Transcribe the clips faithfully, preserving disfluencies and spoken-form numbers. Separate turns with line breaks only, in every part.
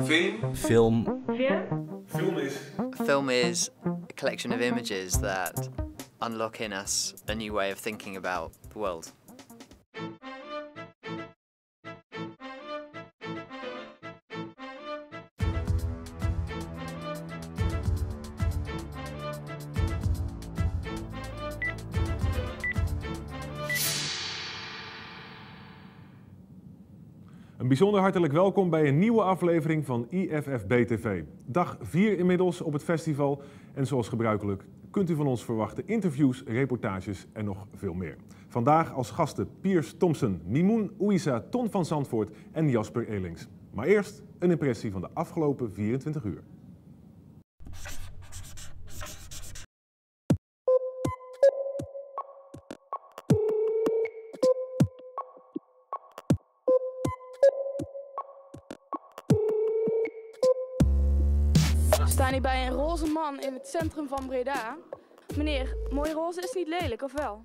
Film.
Film.
Film is.
Film is a collection of images that unlock in us a new way of thinking about the world.
Een bijzonder hartelijk welkom bij een nieuwe aflevering van I F F B T V. Dag vier inmiddels op het festival en zoals gebruikelijk kunt u van ons verwachten interviews, reportages en nog veel meer. Vandaag als gasten Piers Thompson, Mimoen Ouissa, Ton van Zandvoort en Jasper Elings. Maar eerst een impressie van de afgelopen vierentwintig uur.
We staan hier bij een roze man in het centrum van Breda. Meneer, mooi roze is niet lelijk, of wel?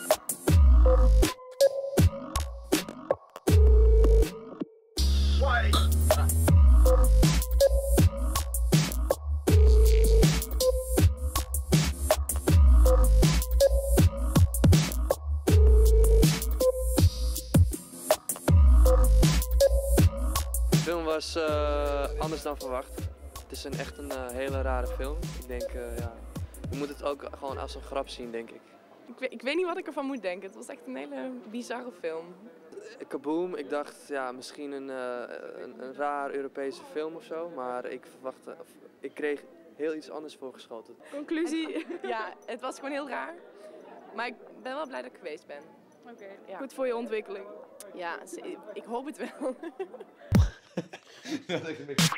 De film was uh, anders dan verwacht. Het is een, echt een uh, hele rare film. Ik denk, uh, ja, je moet het ook gewoon als een grap zien, denk ik.
Ik weet, ik weet niet wat ik ervan moet denken. Het was echt een hele bizarre film.
Uh, Kaboom, ik dacht, ja, misschien een, uh, een, een raar Europese film of zo. Maar ik verwachtte, of, ik kreeg heel iets anders voorgeschoten.
Conclusie? Ja, het was gewoon heel raar. Maar ik ben wel blij dat ik geweest ben.
Oké, okay,
ja.
Goed voor je ontwikkeling.
Ja, ik hoop het wel.
Dat is een beetje...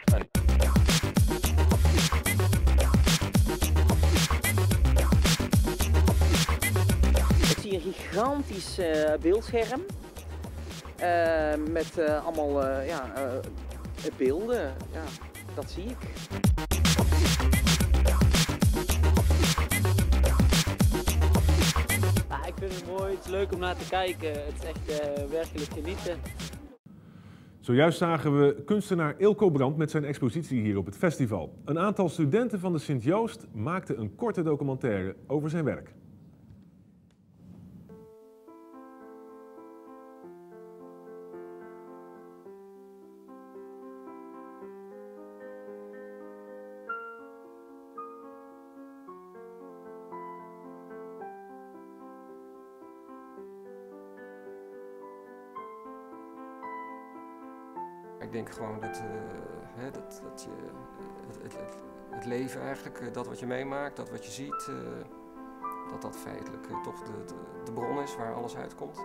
Ik zie een gigantisch uh, beeldscherm uh, met uh, allemaal uh, ja, uh, beelden. Ja, dat zie ik.
Ja, ik vind het mooi, het is leuk om naar te kijken. Het is echt uh, werkelijk genieten.
Zojuist zagen we kunstenaar Ilko Brandt met zijn expositie hier op het festival. Een aantal studenten van de Sint-Joost maakten een korte documentaire over zijn werk.
Ik denk gewoon dat, uh, hè, dat, dat je het, het, het, het leven eigenlijk, uh, dat wat je meemaakt, dat wat je ziet, uh, dat dat feitelijk uh, toch de, de, de bron is waar alles uitkomt.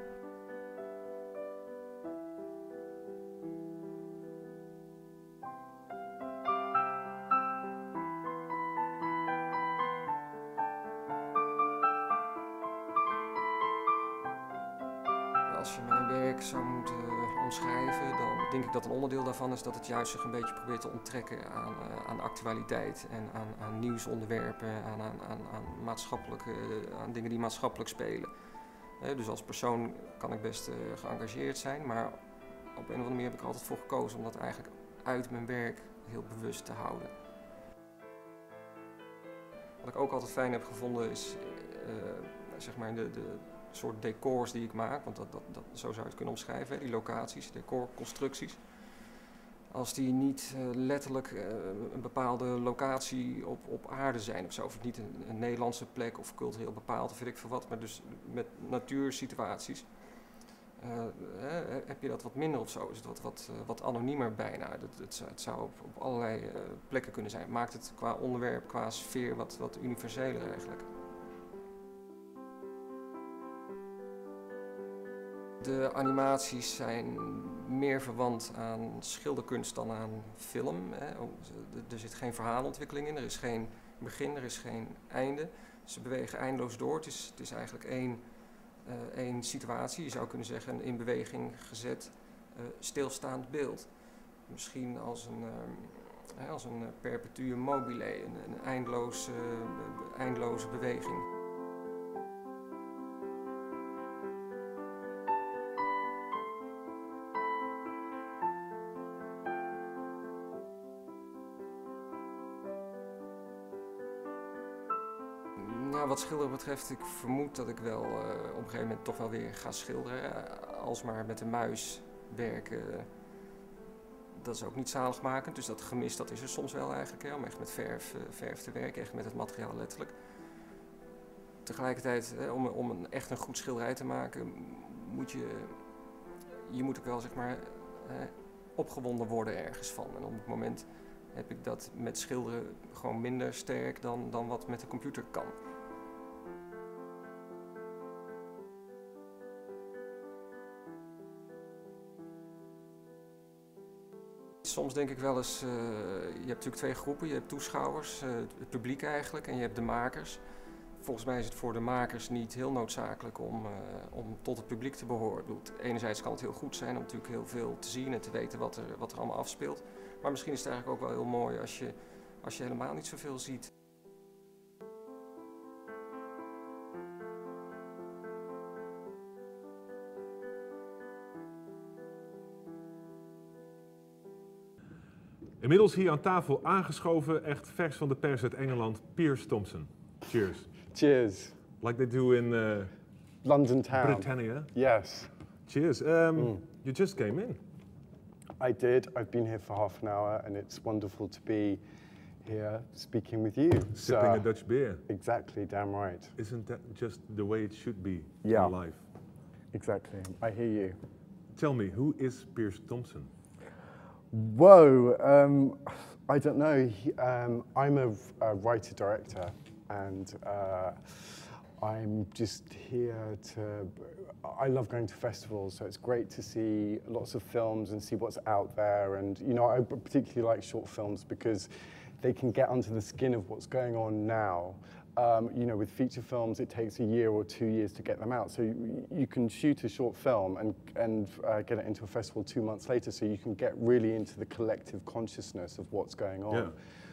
Als je mijn werk zou moeten omschrijven, dan denk ik dat een onderdeel daarvan is dat het juist zich een beetje probeert te onttrekken aan, uh, aan de actualiteit en aan, aan nieuwsonderwerpen, aan, aan, aan, aan, maatschappelijke, uh, aan dingen die maatschappelijk spelen. Uh, dus als persoon kan ik best uh, geëngageerd zijn, maar op een of andere manier heb ik er altijd voor gekozen om dat eigenlijk uit mijn werk heel bewust te houden. Wat ik ook altijd fijn heb gevonden is, uh, zeg maar, de, de soort decors die ik maak, want dat, dat, dat, zo zou je het kunnen omschrijven, die locaties, decorconstructies. Als die niet uh, letterlijk uh, een bepaalde locatie op, op aarde zijn of zo, of niet een, een Nederlandse plek of cultureel bepaald of weet ik veel wat, maar dus met natuursituaties uh, uh, heb je dat wat minder of zo, is het wat, wat, uh, wat anoniemer bijna. Het, het, het zou op, op allerlei uh, plekken kunnen zijn. Het maakt het qua onderwerp, qua sfeer wat, wat universeler eigenlijk. De animaties zijn meer verwant aan schilderkunst dan aan film. Er zit geen verhaalontwikkeling in, er is geen begin, er is geen einde. Ze bewegen eindeloos door. Het is, het is eigenlijk één, uh, één situatie, je zou kunnen zeggen een in beweging gezet uh, stilstaand beeld. Misschien als een, uh, als een perpetuum mobile, een, een eindeloze, uh, eindeloze beweging. Nou, wat schilderen betreft, ik vermoed dat ik wel uh, op een gegeven moment toch wel weer ga schilderen. Uh, alsmaar met de muis werken, uh, dat is ook niet zaligmakend. Dus dat gemis, dat is er soms wel eigenlijk, hè, om echt met verf, uh, verf te werken, echt met het materiaal letterlijk. Tegelijkertijd, uh, om, om een, echt een goed schilderij te maken, moet je, je moet ook wel, zeg maar, uh, opgewonden worden ergens van. En op het moment heb ik dat met schilderen gewoon minder sterk dan, dan wat met de computer kan. Soms denk ik wel eens, uh, je hebt natuurlijk twee groepen. Je hebt toeschouwers, uh, het publiek eigenlijk, en je hebt de makers. Volgens mij is het voor de makers niet heel noodzakelijk om, uh, om tot het publiek te behoren. Ik bedoel, enerzijds kan het heel goed zijn om natuurlijk heel veel te zien en te weten wat er, wat er allemaal afspeelt. Maar misschien is het eigenlijk ook wel heel mooi als je, als je helemaal niet zoveel ziet.
Inmiddels hier aan tafel aangeschoven, echt vers van de pers uit Engeland, Piers Thompson. Cheers.
Cheers.
Like they do in uh,
London town.
Britannia.
Yes.
Cheers. Um, mm. You just came in.
I did. I've been here for half an hour, and it's wonderful to be here speaking with you.
Sipping
so,
a Dutch beer.
Exactly, damn right.
Isn't that just the way it should be
yeah.
in life?
Exactly. I hear you.
Tell me, who is Piers Thompson?
Whoa, um, I don't know. He, um, I'm a, a writer-director, and uh, I'm just here to, I love going to festivals, so it's great to see lots of films and see what's out there. And, you know, I particularly like short films because they can get under the skin of what's going on now. Um, you know, with feature films, it takes a year or two years to get them out. So you, you can shoot a short film and, and uh, get it into a festival two months later, so you can get really into the collective consciousness of what's going on.
Yeah.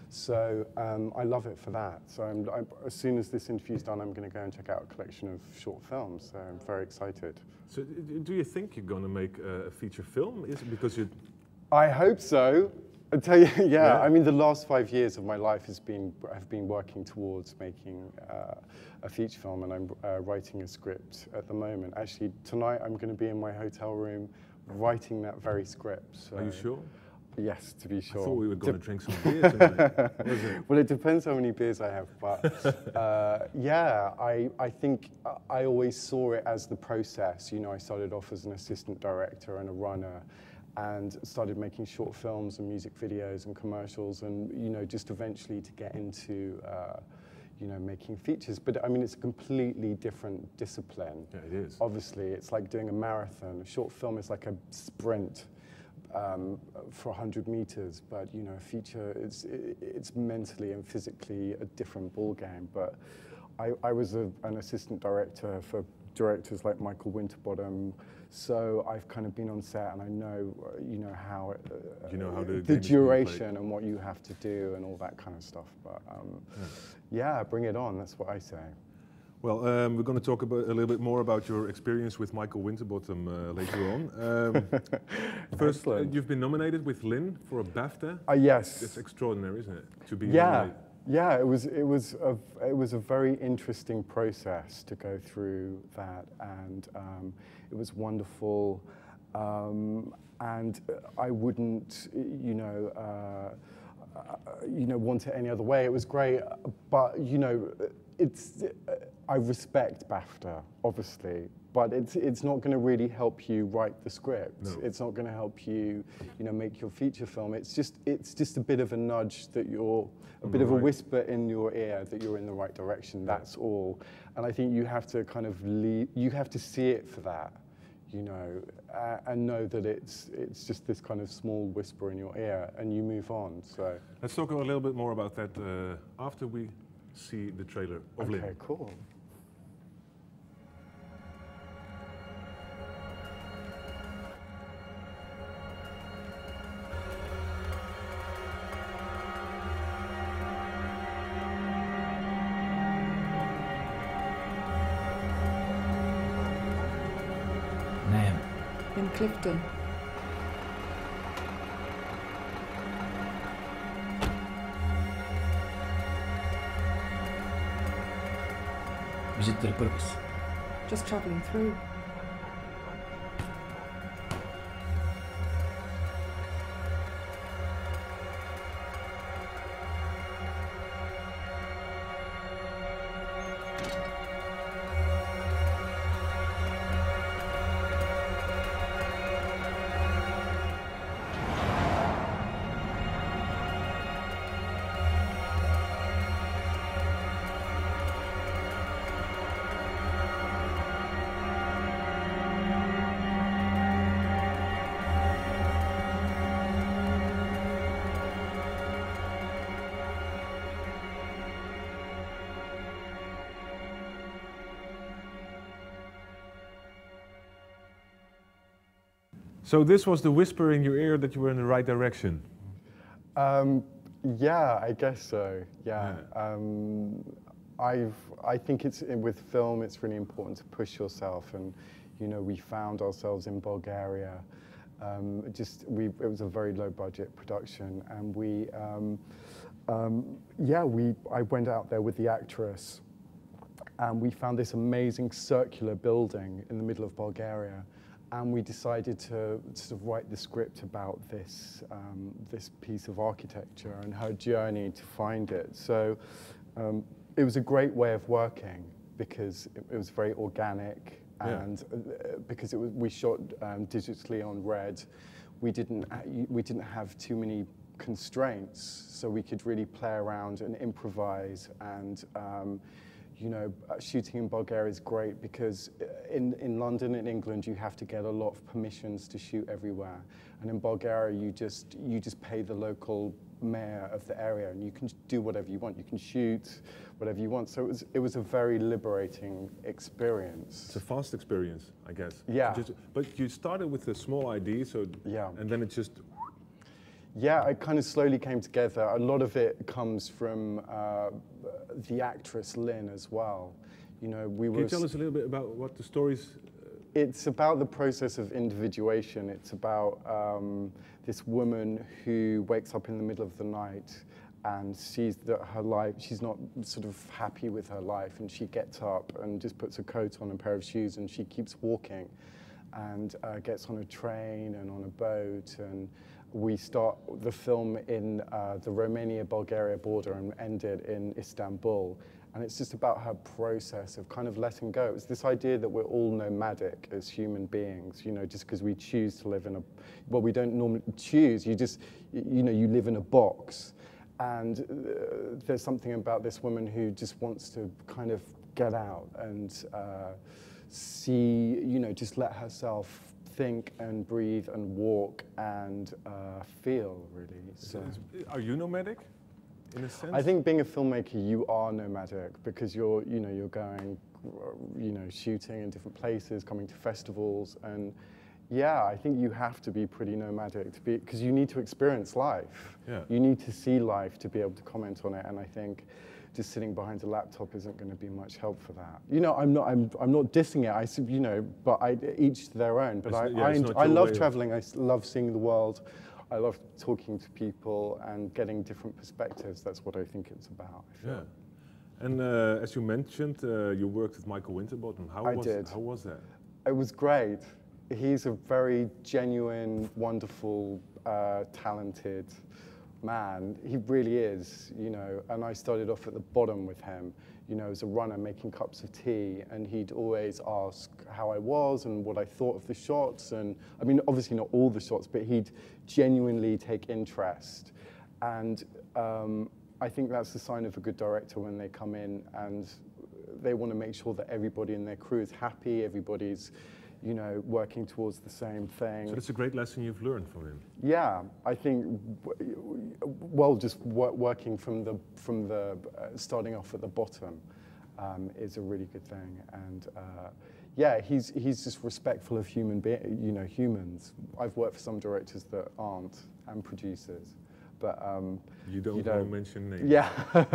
So um, I love it for that. So I'm, I'm, as soon as this interview's done, I'm going to go and check out a collection of short films. So I'm very excited.
So do you think you're going to make a feature film? Is it because you?
I hope so. I tell you, yeah,
yeah.
I mean, the last five years of my life has been, I've been working towards making uh, a feature film, and I'm uh, writing a script at the moment. Actually, tonight I'm going to be in my hotel room writing that very script. So.
Are you sure?
Yes, to be sure.
I thought we were going to drink some beer tonight. Was it?
Well, it depends how many beers I have, but uh, yeah, I, I think I always saw it as the process. You know, I started off as an assistant director and a runner, and started making short films and music videos and commercials, and you know, just eventually to get into uh, you know, making features. But I mean, it's a completely different discipline.
Yeah, it is.
Obviously, it's like doing a marathon. A short film is like a sprint um, for one hundred meters, but you know, a feature, it's, it's mentally and physically a different ball game. But I, I was a, an assistant director for directors like Michael Winterbottom, so I've kind of been on set and I know, uh, you know, how it, uh,
you know how the,
the duration and what you have to do and all that kind of stuff. But um, yeah. yeah, bring it on. That's what I say.
Well, um, we're going to talk about, a little bit more about your experience with Michael Winterbottom uh, later on. Um, first, uh, you've been nominated with Lynn for a BAFTA.
Uh, yes.
It's extraordinary, isn't it? To be
yeah.
nominated.
Yeah, it was it was a it was a very interesting process to go through that, and um, it was wonderful, um, and I wouldn't, you know, uh, uh, you know, want it any other way. It was great, but you know, it's I respect BAFTA, obviously, but it's it's not going to really help you write the script.
No.
It's not going to help you, you know, make your feature film. It's just it's just a bit of a nudge that you're. A bit of a whisper in your ear that you're in the right direction, that's all. And I think you have to kind of leave, you have to see it for that, you know, uh, and know that it's it's just this kind of small whisper in your ear, and you move on, so.
Let's talk a little bit more about that uh, after we see the trailer of Lynn.
Okay, cool.
In Clifton. Visit the purpose.
Just travelling through.
So this was the whisper in your ear that you were in the right direction?
Um, yeah, I guess so, yeah. yeah. Um, I've, I think it's, with film, it's really important to push yourself, and, you know, we found ourselves in Bulgaria. Um, just, we, it was a very low budget production, and we, um, um, yeah, we, I went out there with the actress, and we found this amazing circular building in the middle of Bulgaria. And we decided to sort of write the script about this, um, this piece of architecture and her journey to find it. So um, it was a great way of working because it, it was very organic, and yeah. uh, because it was, we shot um, digitally on Red, we didn't, we didn't have too many constraints, so we could really play around and improvise. And um, you know, shooting in Bulgaria is great because in, in London and England, you have to get a lot of permissions to shoot everywhere. And in Bulgaria, you just, you just pay the local mayor of the area, and you can do whatever you want. You can shoot whatever you want. So it was, it was a very liberating experience.
It's a fast experience, I guess.
Yeah.
Just, but you started with a small idea, so
yeah.
and then it just...
Yeah, it kind of slowly came together. A lot of it comes from uh, the actress Lynn as well. You know, we
Can
were.
you tell us a little bit about what the story's? Uh...
It's about the process of individuation. It's about um, this woman who wakes up in the middle of the night and sees that her life, she's not sort of happy with her life, and she gets up and just puts a coat on, a pair of shoes, and she keeps walking, and uh, gets on a train and on a boat. And we start the film in uh, the Romania-Bulgaria border and end it in Istanbul. And it's just about her process of kind of letting go. It's this idea that we're all nomadic as human beings, you know, just because we choose to live in a, well, we don't normally choose, you just, you know, you live in a box. And uh, there's something about this woman who just wants to kind of get out and uh, see, you know, just let herself think and breathe and walk and uh, feel, really. So,
are you nomadic, in a sense?
I think being a filmmaker, you are nomadic because you're, you know, you're going, you know, shooting in different places, coming to festivals, and yeah, I think you have to be pretty nomadic to be, because you need to experience life.
Yeah.
You need to see life to be able to comment on it, and I think just sitting behind a laptop isn't going to be much help for that. You know, I'm not, I'm, I'm not dissing it. I, you know, but I, each to their own. But
it's,
I,
yeah,
I, I love traveling. I love seeing the world. I love talking to people and getting different perspectives. That's what I think it's about.
Yeah. And uh, as you mentioned, uh, you worked with Michael Winterbottom. How
I
was
did.
How was that?
It was great. He's a very genuine, wonderful, uh, talented man. He really is, you know, and I started off at the bottom with him, you know, as a runner making cups of tea, and he'd always ask how I was and what I thought of the shots, and I mean, obviously not all the shots, but he'd genuinely take interest. And um, I think that's the sign of a good director when they come in and they want to make sure that everybody in their crew is happy, everybody's, you know, working towards the same thing.
So that's a great lesson you've learned from him.
Yeah, I think, well, just wor working from the, from the, uh, starting off at the bottom um, is a really good thing. And uh, yeah, he's, he's just respectful of human, be you know, humans. I've worked for some directors that aren't, and producers. But um,
you don't,
you don't
want to mention names.
Yeah,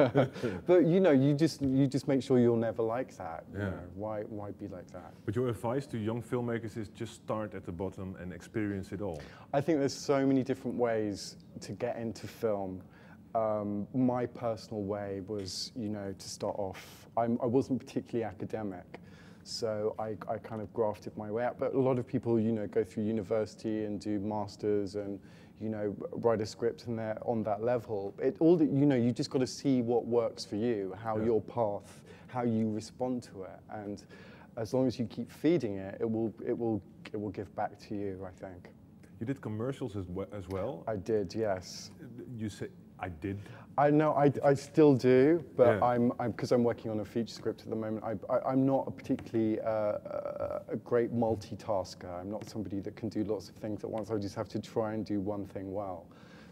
but you know, you just you just make sure you're never like that. You
yeah.
know? Why why be like that?
But your advice to young filmmakers is just start at the bottom and experience it all.
I think there's so many different ways to get into film, um, my personal way was, you know, to start off, I'm, I wasn't particularly academic, so I, I kind of grafted my way out. But a lot of people, you know, go through university and do masters and, you know, write a script and they're on that level. It all, you know, you just got to see what works for you, how yeah. your path, how you respond to it, and as long as you keep feeding it, it will, it will, it will give back to you, I think.
You did commercials as well? As well?
I did, yes.
You say I did?
I know, I, I still do, but
yeah.
I'm, because I'm, I'm working on a feature script at the moment, I, I, I'm not a particularly uh, a great multitasker. I'm not somebody that can do lots of things at once. I just have to try and do one thing well.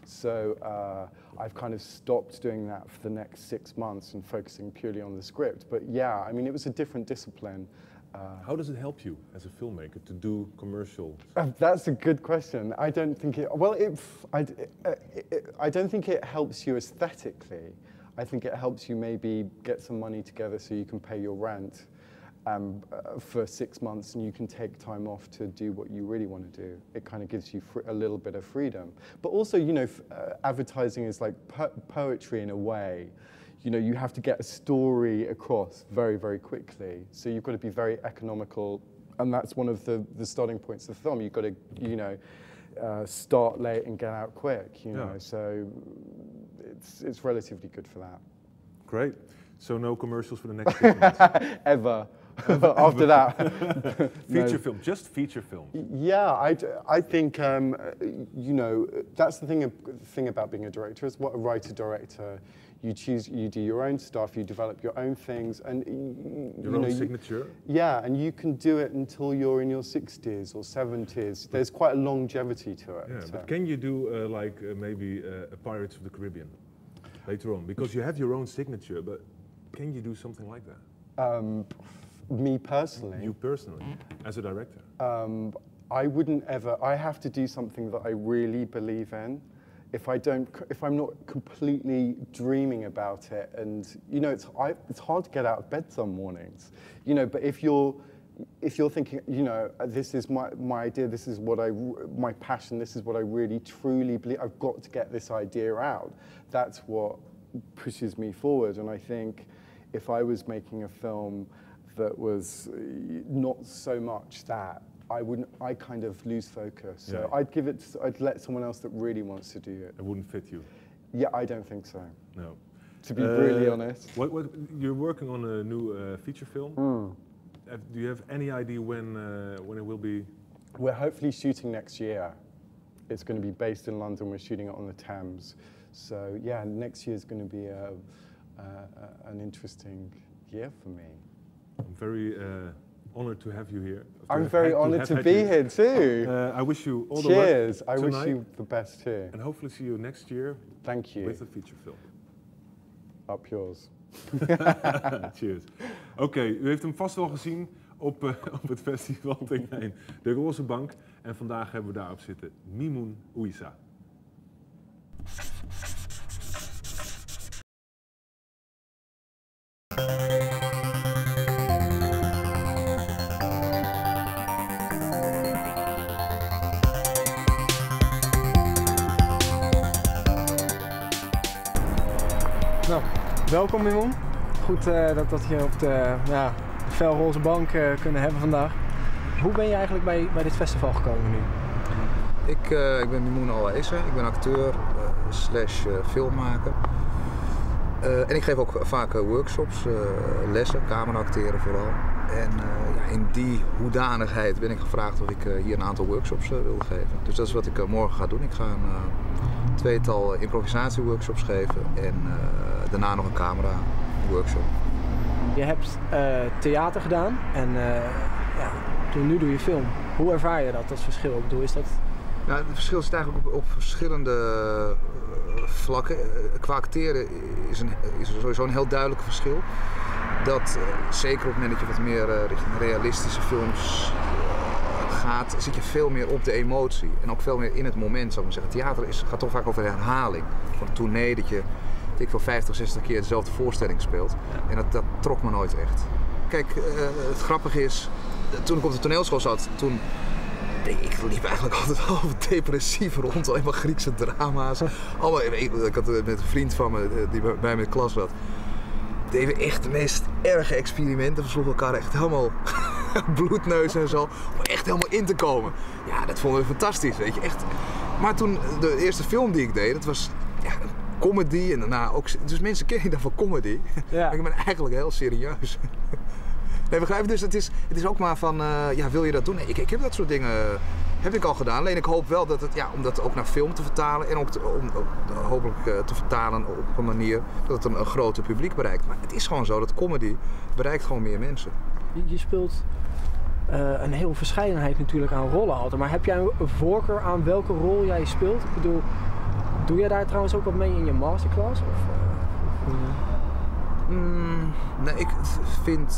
So uh, I've kind of stopped doing that for the next six months and focusing purely on the script. But yeah, I mean, it was a different discipline. Uh,
How does it help you as a filmmaker to do commercials?
Uh, that's a good question. I don't think it, well, it, I, it, it, I don't think it helps you aesthetically. I think it helps you maybe get some money together so you can pay your rent um, uh, for six months and you can take time off to do what you really want to do. It kind of gives you fr a little bit of freedom. But also, you know, f uh, advertising is like po poetry in a way. You know, you have to get a story across very, very quickly. So you've got to be very economical, and that's one of the, the starting points of the film. You've got to, you know, uh, start late and get out quick, you know.
Yeah.
So it's, it's relatively good for that.
Great. So no commercials for the next six months?
Ever. After that.
Feature
No.
film, just feature film.
Yeah, I, I think, um, you know, that's the thing, thing about being a director, is what a writer-director, you choose, you do your own stuff, you develop your own things, and you,
Your
you
own
know,
signature?
You, yeah, and you can do it until you're in your sixties or seventies. There's quite a longevity to it.
Yeah,
so.
but can you do uh, like uh, maybe uh, a Pirates of the Caribbean later on? Because you have your own signature, but can you do something like that?
Um, me personally?
You personally, as a director?
Um, I wouldn't ever, I have to do something that I really believe in. If I don't, if I'm not completely dreaming about it, and you know, it's I, it's hard to get out of bed some mornings, you know. But if you're, if you're thinking, you know, this is my my idea, this is what I, my passion, this is what I really truly believe. I've got to get this idea out. That's what pushes me forward. And I think, if I was making a film that was not so much that, I wouldn't. I kind of lose focus. So
Yeah.
I'd give it. To, I'd let someone else that really wants to do it.
It wouldn't fit you?
Yeah, I don't think so.
No.
To be really
Uh,
honest.
What, what, you're working on a new uh, feature film.
Mm.
Have, do you have any idea when uh, when it will be?
We're hopefully shooting next year. It's going to be based in London. We're shooting it on the Thames. So yeah, next year is going to be a, a, a, an interesting year for me.
I'm very uh, honored to have you here. To
I'm
have
very
had-
honored
have
to
had
be
you.
here too.
Uh, I wish you all
Cheers.
the luck
I wish
tonight,
you the best too.
and hopefully see you next year.
Thank you.
With a feature film.
Up yours.
Cheers. Oké, okay, u heeft hem vast wel gezien op, uh, op het festival Tingijn, de Roze Bank. En vandaag hebben we daarop zitten Mimoun Ouissa.
Nou, welkom Mimoun. Goed uh, dat, dat je op de, ja, de felroze bank uh, kunnen hebben vandaag. Hoe ben je eigenlijk bij, bij dit festival gekomen nu?
Ik, uh, ik ben Mimoun Ouissa, ik ben acteur uh, slash uh, filmmaker. Uh, en ik geef ook vaak uh, workshops, uh, lessen, cameraacteren vooral. En uh, ja, in die hoedanigheid ben ik gevraagd of ik uh, hier een aantal workshops uh, wilde geven. Dus dat is wat ik uh, morgen ga doen. Ik ga een uh, tweetal improvisatieworkshops geven en uh, daarna nog een camera workshop.
Je hebt uh, theater gedaan en uh, ja, toen, nu doe je film. Hoe ervaar je dat, dat verschil? Ik bedoel, is dat...
Nou, het verschil zit eigenlijk op, op verschillende uh, vlakken. Uh, qua acteren is, een, is er sowieso een heel duidelijk verschil. Dat uh, zeker op het moment dat je wat meer uh, richting realistische films uh, gaat, zit je veel meer op de emotie. En ook veel meer in het moment, zou ik maar zeggen. Theater is, gaat toch vaak over herhaling. Van een tournee dat je, ik wel vijftig, zestig keer dezelfde voorstelling speelt. En dat, dat trok me nooit echt. Kijk, uh, het grappige is, toen ik op de toneelschool zat, toen ik, ik liep eigenlijk altijd al depressief rond, alleen maar Griekse drama's. Allemaal, ik, ik had met een vriend van me die bij mij in de klas zat. Deden we echt de meest erge experimenten. We sloegen elkaar echt helemaal bloedneus en zo. Om echt helemaal in te komen. Ja, dat vonden we fantastisch, weet je. Echt. Maar toen, de eerste film die ik deed, dat was ja, een comedy en daarna ook... Dus mensen kennen dat van comedy. Ja. Maar ik ben eigenlijk heel serieus. Nee, begrijp je? Dus het is, het is ook maar van, uh, ja, wil je dat doen? Nee, ik, ik heb dat soort dingen heb ik al gedaan. Alleen ik hoop wel dat het, ja, om dat ook naar film te vertalen en ook te, om, om, hopelijk uh, te vertalen op een manier dat het een, een groter publiek bereikt. Maar het is gewoon zo dat comedy bereikt gewoon meer mensen.
Je, je speelt uh, een hele verscheidenheid natuurlijk aan rollen altijd. Maar heb jij een voorkeur aan welke rol jij speelt? Ik bedoel, doe jij daar trouwens ook wat mee in je masterclass? Of, uh, of, uh...
mm, nee, ik vind...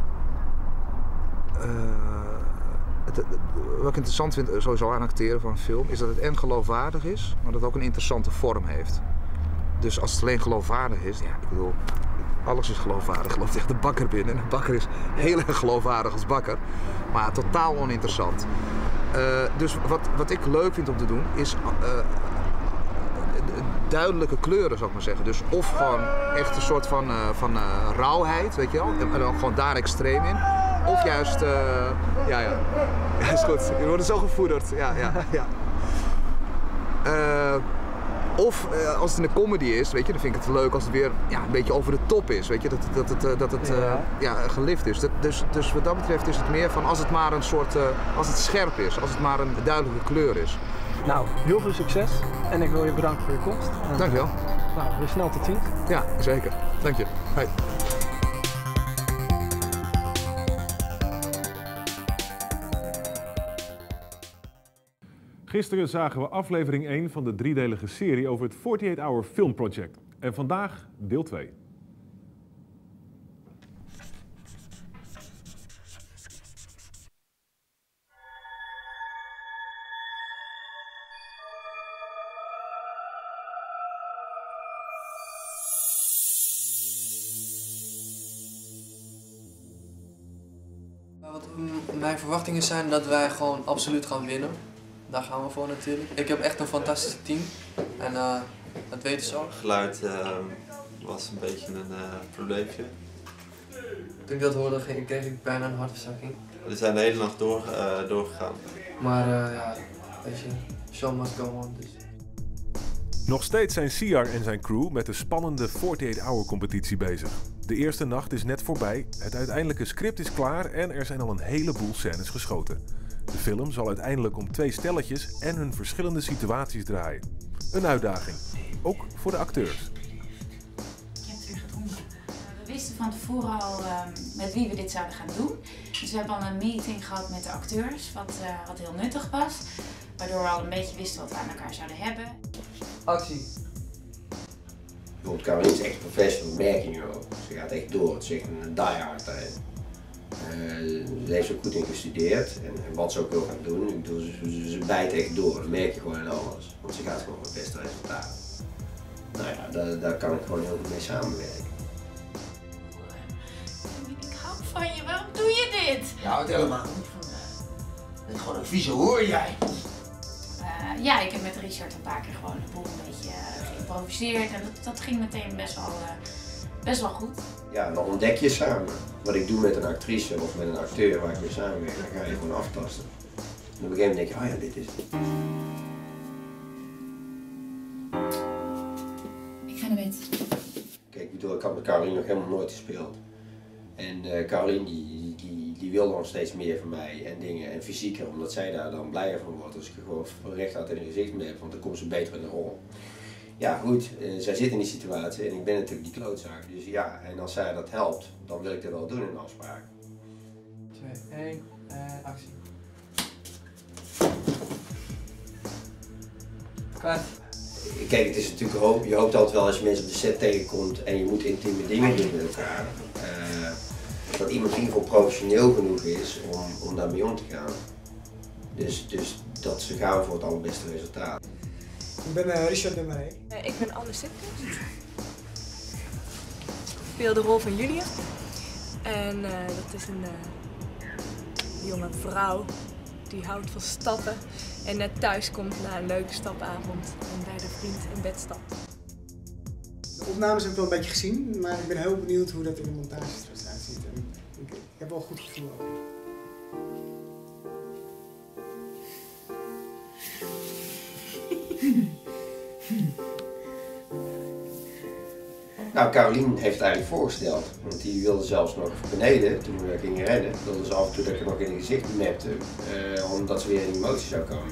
Uh, het, het, wat ik interessant vind sowieso aan acteren van een film is dat het en geloofwaardig is, maar dat het ook een interessante vorm heeft. Dus als het alleen geloofwaardig is, ja, ik bedoel, alles is geloofwaardig. Er loopt echt de bakker binnen en de bakker is heel erg geloofwaardig als bakker, maar totaal oninteressant. Uh, dus wat, wat ik leuk vind om te doen is uh, duidelijke kleuren, zou ik maar zeggen. Dus of gewoon echt een soort van, uh, van uh, rauwheid, weet je wel, en, en dan gewoon daar extreem in. Of juist, uh, ja, ja, ja, is goed. Je wordt zo gevoederd, ja, ja, ja. Uh, of uh, als het een comedy is, weet je, dan vind ik het leuk als het weer ja, een beetje over de top is, weet je, dat, dat het, uh, dat het uh, ja, gelift is. Dat, dus, dus wat dat betreft is het meer van als het maar een soort, uh, als het scherp is, als het maar een duidelijke kleur is.
Nou, heel veel succes en ik wil je bedanken voor je komst. En,
dank je wel.
Nou, weer snel tot ziens.
Ja, zeker. Dank je. Hoi.
Gisteren zagen we aflevering één van de driedelige serie over het forty-eight hour Film Project. En vandaag deel twee.
Wat mijn verwachtingen zijn dat wij gewoon absoluut gaan winnen. Daar gaan we voor natuurlijk. Ik heb echt een fantastisch team en uh, dat weten ze ook.
Het geluid uh, was een beetje een uh, probleempje.
Toen ik dat hoorde ging, kreeg ik bijna een hartverzakking.
We zijn de hele nacht door, uh, doorgegaan.
Maar uh, ja, weet je, show must go on. Dus.
Nog steeds zijn Siar en zijn crew met de spannende forty-eight hour competitie bezig. De eerste nacht is net voorbij, het uiteindelijke script is klaar en er zijn al een heleboel scènes geschoten. De film zal uiteindelijk om twee stelletjes en hun verschillende situaties draaien. Een uitdaging, ook voor de acteurs.
Ik heb het weer gedronken. We wisten van tevoren al uh, met wie we dit zouden gaan doen. Dus we hebben al een meeting gehad met de acteurs, wat, uh, wat heel nuttig was. Waardoor we al een beetje wisten wat we aan elkaar zouden hebben.
Actie.
Bijvoorbeeld Caroline is echt professional, merk je nu ook. Ze gaat echt door, het is echt een diehard daarin. Uh, ze heeft er goed in gestudeerd en, en wat ze ook wil gaan doen. Ik bedoel, ze, ze, ze bijt echt door, dat merk je gewoon in alles. Want ze gaat gewoon voor het beste resultaat. Nou ja, daar, daar kan ik gewoon heel goed mee samenwerken.
Ik hou van je, waarom doe je dit?
Je houdt helemaal niet van mij. Dat is gewoon een vieze hoor jij.
Uh, ja, ik heb met Richard een paar keer gewoon de boel een beetje uh, geïmproviseerd en dat, dat ging meteen best wel, uh, best wel goed.
Ja, dan ontdek je samen. Wat ik doe met een actrice of met een acteur waar ik mee samenwerk, dan ga je gewoon aftasten. En op een gegeven moment denk je, oh ja, dit is het.
Ik ga naar bed.
Kijk, ik bedoel, ik had met Caroline nog helemaal nooit gespeeld. En uh, Caroline die, die, die wil dan steeds meer van mij en dingen en fysieker, omdat zij daar dan blijer van wordt als ik gewoon rechtuit in haar gezicht mee heb, want dan komt ze beter in de rol. Ja goed, uh, zij zit in die situatie en ik ben natuurlijk die klootzak, dus ja, en als zij dat helpt, dan wil ik dat wel doen in een afspraak.
twee, één en actie. Klaar.
Kijk, het is natuurlijk hoop, je hoopt altijd wel als je mensen op de set tegenkomt en je moet intieme dingen doen met elkaar. Uh, dat iemand in ieder geval professioneel genoeg is om, om daarmee om te gaan. Dus, dus dat ze gaan voor het allerbeste resultaat.
Ik ben uh, Richard nummer één.
Uh, ik ben Anne Sipkens. Ik speel de rol van Julia. En uh, dat is een uh, jonge vrouw
die houdt van stappen en net thuis komt na een leuke stapavond en bij de vriend in bed stapt.
De opnames heb ik wel een beetje gezien, maar ik ben heel benieuwd hoe dat in de montage straks uitziet. En ik, ik heb wel een goed gevoel over.
Nou, Carolien heeft het eigenlijk voorgesteld, want die wilde zelfs nog beneden, toen we gingen rennen, wilde ze af en toe dat ik er nog in het gezicht mapte, uh, omdat ze weer in emotie zou komen.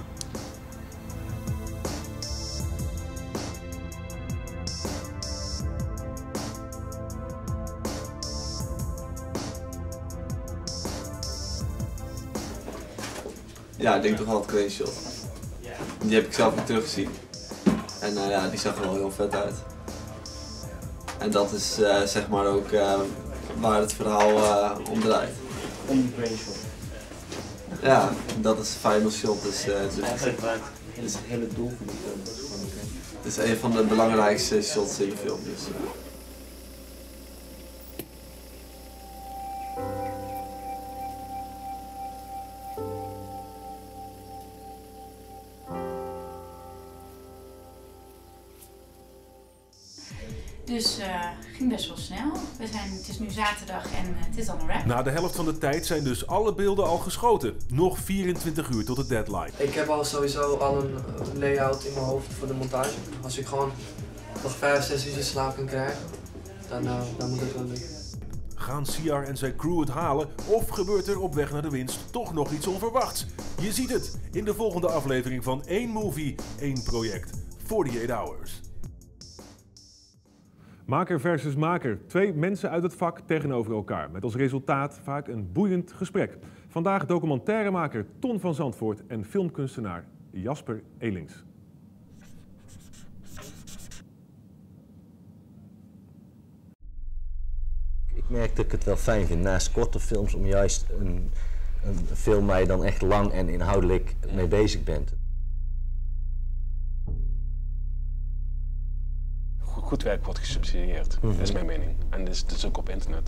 Ja, ik denk toch wel het crane shot. Die heb ik zelf niet teruggezien. En uh, ja, die zag er wel heel vet uit. En dat is uh, zeg maar ook uh, waar het verhaal uh, om draait.
Om de crane shot.
Ja, dat is de final shot. Dus, uh, dus
eigenlijk waar het, het hele doel van die film is.
Het is een van de belangrijkste shots in de film. Dus, uh.
Dus uh, ging best wel snel. We zijn, het is nu zaterdag en uh, het is al een wrap.
Na de helft van de tijd zijn dus alle beelden al geschoten. Nog vierentwintig uur tot de deadline.
Ik heb al sowieso al een layout in mijn hoofd voor de montage. Als ik gewoon nog vijf, zes uur slaap kan krijgen, dan, uh, dan moet het wel lukken.
Gaan Ciar en zijn crew het halen of gebeurt er op weg naar de winst toch nog iets onverwachts? Je ziet het in de volgende aflevering van één movie, één project. forty-eight hours. Maker versus maker. Twee mensen uit het vak tegenover elkaar. Met als resultaat vaak een boeiend gesprek. Vandaag documentairemaker Ton van Zandvoort en filmkunstenaar Jasper Elings.
Ik merk dat ik het wel fijn vind naast korte films om juist een, een film waar je dan echt lang en inhoudelijk mee bezig bent.
Goed werk wordt gesubsidieerd, mm-hmm. Dat is mijn mening. En dat is, dat is ook op internet.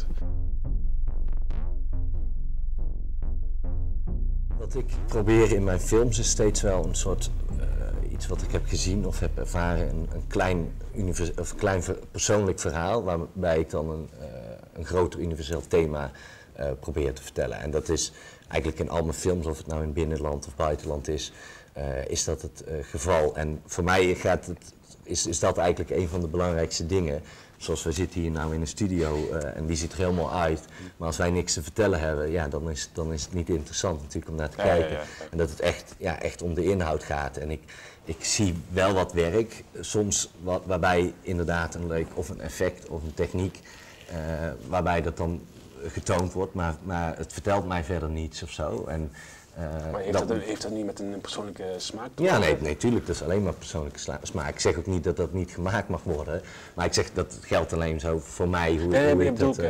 Wat ik probeer in mijn films is steeds wel een soort uh, iets wat ik heb gezien of heb ervaren. Een, een klein, of klein persoonlijk verhaal waarbij ik dan een, uh, een groter universeel thema uh, probeer te vertellen. En dat is eigenlijk in al mijn films, of het nou in binnenland of buitenland is, uh, is dat het uh, geval. En voor mij gaat het Is, is dat eigenlijk een van de belangrijkste dingen. Zoals we zitten hier nou in een studio uh, en die ziet er helemaal uit. Maar als wij niks te vertellen hebben, ja, dan, is, dan is het niet interessant natuurlijk om naar te ja, kijken. Ja, ja, ja. En dat het echt, ja, echt om de inhoud gaat. En ik, ik zie wel wat werk, soms wat, waarbij inderdaad een leuk of een effect of een techniek, uh, waarbij dat dan getoond wordt. Maar, maar het vertelt mij verder niets of zo. En, Uh,
maar heeft dat, dat, heeft dat niet met een persoonlijke smaak te
maken? Ja, nee, nee, tuurlijk, dat is alleen maar persoonlijke smaak. Ik zeg ook niet dat dat niet gemaakt mag worden, maar ik zeg dat geldt alleen zo voor mij. Hoe,
nee,
hoe
ik
ik dat,
uh, uh,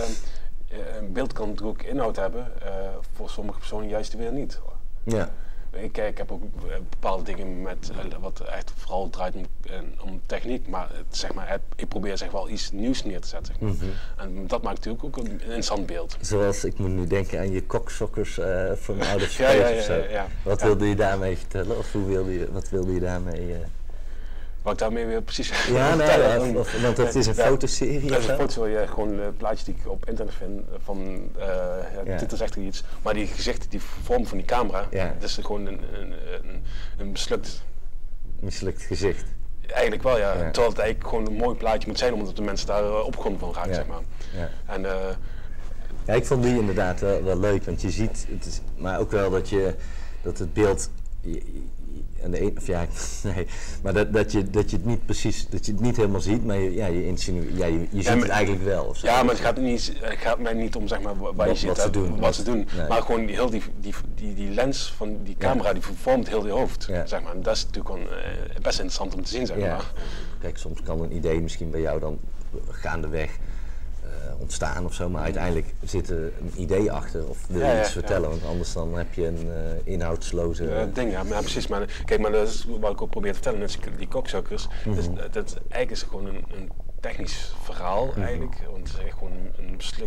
uh, een beeld kan natuurlijk ook inhoud hebben, uh, voor sommige personen juist weer niet.
Ja.
Ik, ik heb ook bepaalde dingen met uh, wat echt vooral draait om, uh, om techniek, maar, uh, zeg maar ik probeer zeg wel iets nieuws neer te zetten. Zeg maar. Mm-hmm. En dat maakt natuurlijk ook een interessant beeld.
Zoals, ik moet nu denken aan je koksokkers uh, van oude
ja, ja, ja,
of zo.
Ja, ja, ja.
Wat
ja.
wilde je daarmee vertellen? Of hoe wilde je, wat wilde je daarmee... Uh...
Wat ik daarmee weer precies
ja, nee, ja, of, want het is een ja, fotoserie.
Dat is een fotoserie, ja, gewoon uh, plaatjes die ik op internet vind, van, uh, ja, de ja. titel zegt er iets, maar die gezichten, die vorm van die camera, ja. dat is gewoon een, een, een, een mislukt...
Mislukt gezicht.
Eigenlijk wel, ja. ja. Terwijl het eigenlijk gewoon een mooi plaatje moet zijn, omdat de mensen daar uh, opgewonden van raken, ja. zeg maar.
Ja.
En, uh,
ja, ik vond die inderdaad wel, wel leuk, want je ziet, het is, maar ook wel dat, je, dat het beeld... Je, En de een, of ja, nee, maar dat, dat, je, dat je het niet precies, dat je het niet helemaal ziet, maar je, ja, je, insinu- ja, je, je ziet ja, maar, het eigenlijk wel. Of zo.
Ja, maar het gaat, niet, het gaat mij niet om zeg maar, waar
wat,
je ziet,
wat ze doen.
Wat ze doen. Nee. Maar gewoon die, heel die, die, die, die lens van die camera, ja. die vormt heel je hoofd. Ja. Zeg maar. En dat is natuurlijk gewoon, uh, best interessant om te zien. Zeg maar.
Ja. Kijk, soms kan een idee misschien bij jou dan gaandeweg uh, ontstaan of zo, maar uiteindelijk zit er een idee achter of wil je ja, ja, iets vertellen, ja. want anders dan heb je een uh, inhoudsloze...
Uh, ding, ja, maar precies. Maar, kijk, maar dat is wat ik ook probeer te vertellen, net die koksukkers. Mm-hmm. dat, dat, dat, eigenlijk is het gewoon een, een technisch verhaal, mm-hmm. eigenlijk. Want het is echt gewoon een, een beslukt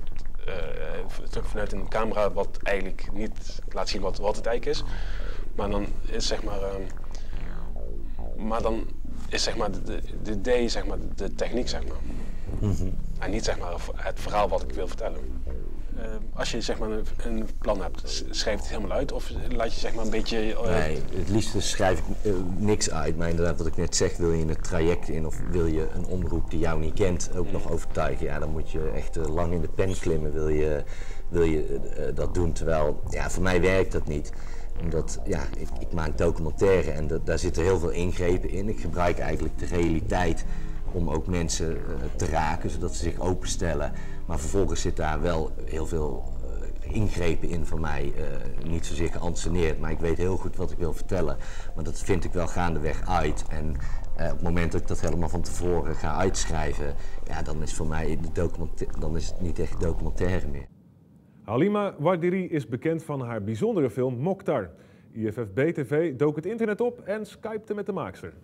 uh, vanuit een camera wat eigenlijk niet laat zien wat, wat het eigenlijk is. Maar dan is zeg maar, um, maar dan is zeg maar de, de idee, zeg maar de techniek zeg maar. Mm-hmm. En niet zeg maar het verhaal wat ik wil vertellen. Uh, als je zeg maar een, een plan hebt, schrijf het helemaal uit of laat je zeg maar een beetje... Uh...
Nee, het liefst schrijf ik uh, niks uit. Maar inderdaad, wat ik net zeg, wil je het traject in of wil je een omroep die jou niet kent ook mm. nog overtuigen? Ja, dan moet je echt uh, lang in de pen klimmen, wil je, wil je uh, dat doen. Terwijl, ja, voor mij werkt dat niet. Omdat, ja, ik, ik maak documentaire en dat, daar zitten heel veel ingrepen in. Ik gebruik eigenlijk de realiteit om ook mensen uh, te raken, zodat ze zich openstellen. Maar vervolgens zit daar wel heel veel uh, ingrepen in van mij. Uh, niet zozeer geanceneerd, maar ik weet heel goed wat ik wil vertellen. Maar dat vind ik wel gaandeweg uit. En uh, op het moment dat ik dat helemaal van tevoren ga uitschrijven, ja, dan is voor mij de documentaire, dan is het niet echt documentaire meer.
Halima Wardiri is bekend van haar bijzondere film Mokhtar. I F F B T V dook het internet op en skypte met de maakster.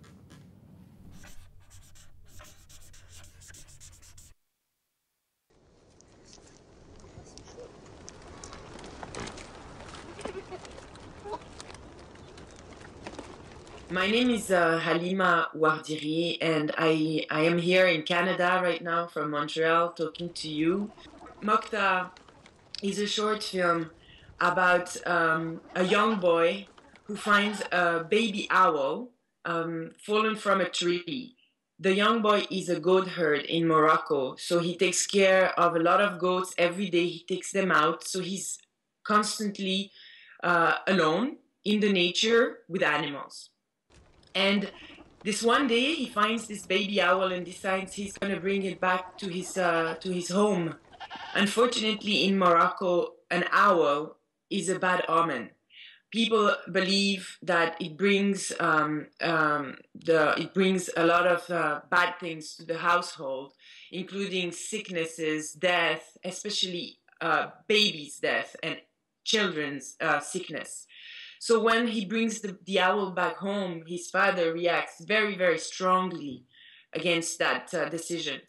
My name is uh, Halima Wardiri, and I, I am here in Canada right now from Montreal talking to you. Mokhtar is a short film about um, a young boy who finds a baby owl um, fallen from a tree. The young boy is a goat herd in Morocco, so he takes care of a lot of goats every day. He takes them out, so he's constantly uh, alone in the nature with animals. And this one day he finds this baby owl and decides he's going to bring it back to his, uh, to his home. Unfortunately, in Morocco, an owl is a bad omen. People believe that it brings, um, um, the, it brings a lot of uh, bad things to the household, including sicknesses, death, especially uh, babies' death and children's uh, sickness. So when he brings the, the owl back home, his father reacts very, very strongly against that uh, decision.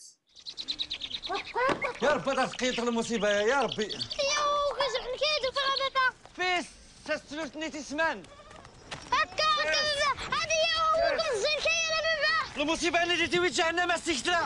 يا رب هذا سقيط المصيبة يا ربي.
يو غزح الكيد وفرامتها.
فيس سستلوثني تسمان.
هكا هكا هذه يو غزح الكيد يا بابا.
المصيبة اللي جيتي وجهنا ما سكتنا.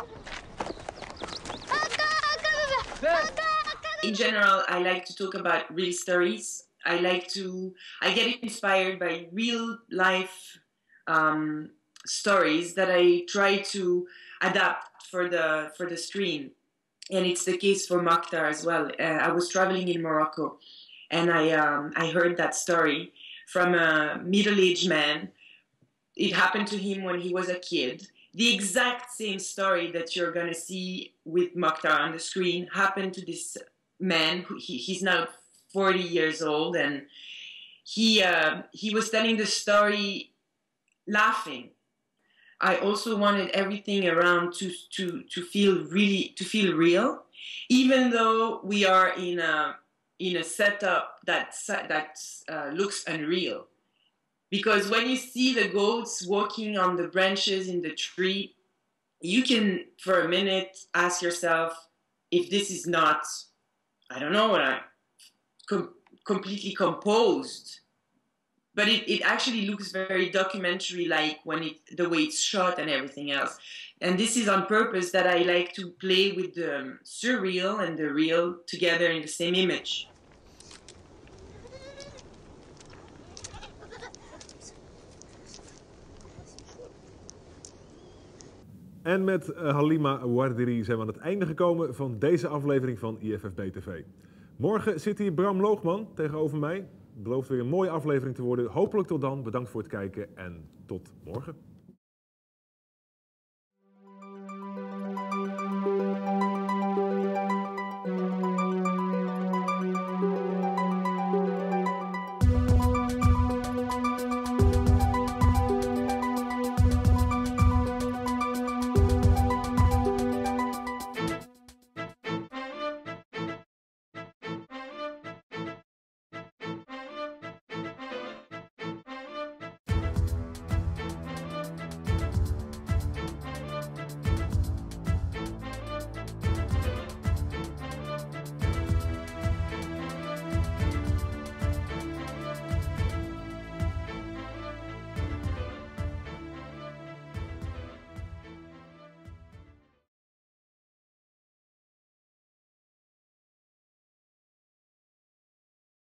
هكا هكا بابا.
In general, I like to talk about real stories. I like to, I get inspired by real life um, stories that I try to adapt for the, for the screen. And it's the case for Mokhtar as well. Uh, I was traveling in Morocco and I, um, I heard that story from a middle-aged man. It happened to him when he was a kid. The exact same story that you're gonna see with Mokhtar on the screen happened to this man. Who, he, he's now forty years old, and he uh, he was telling the story laughing. I also wanted everything around to to to feel really to feel real, even though we are in a in a setup that that uh, looks unreal. Because when you see the goats walking on the branches in the tree, you can for a minute ask yourself if this is not, I don't know what I. Com completely composed, but it, it actually looks very documentary-like when it the way it's shot and everything else. And this is on purpose that I like to play with the um, surreal and the real together in the same image.
En met uh, Halima Wardiri zijn we aan het einde gekomen van deze aflevering van I F F B T V. Morgen zit hier Bram Loogman tegenover mij. Het belooft weer een mooie aflevering te worden. Hopelijk tot dan. Bedankt voor het kijken en tot morgen.